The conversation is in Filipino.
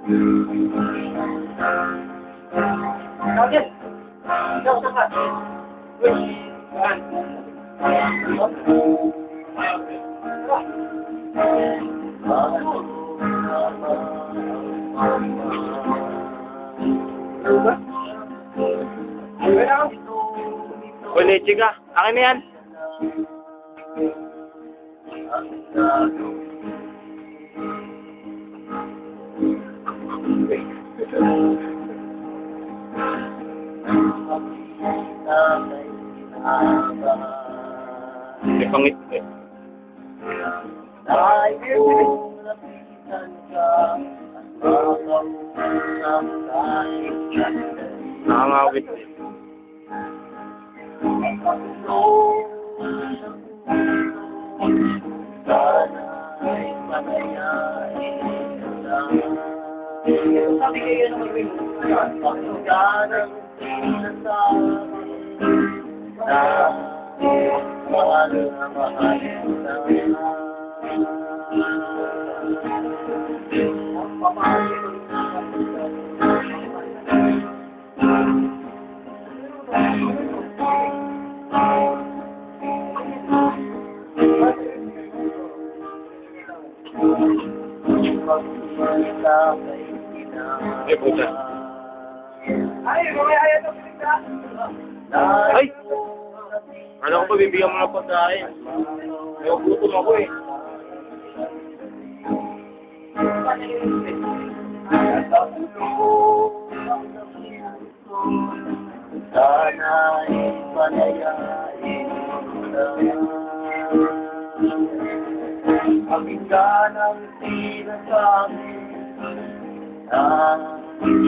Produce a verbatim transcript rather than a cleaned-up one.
Bakit? Ikaw, saan ka? Uy, saan? Ano ba? Ano ba? Uy, leche ka. Akin na yan. May pangit eh. Nakangawit eh. Sabi kayo naman rin. Pagkaganang sinasabi na mahal na mahal na Ang pamahal Ay, puta. Ay, mamaya ayaw na pinita. Ay! Alam ko pa, bibigyan mo ng pagkain. Ay, gutom ako eh. Sana'y palayain mo lang ang ng sinasabi na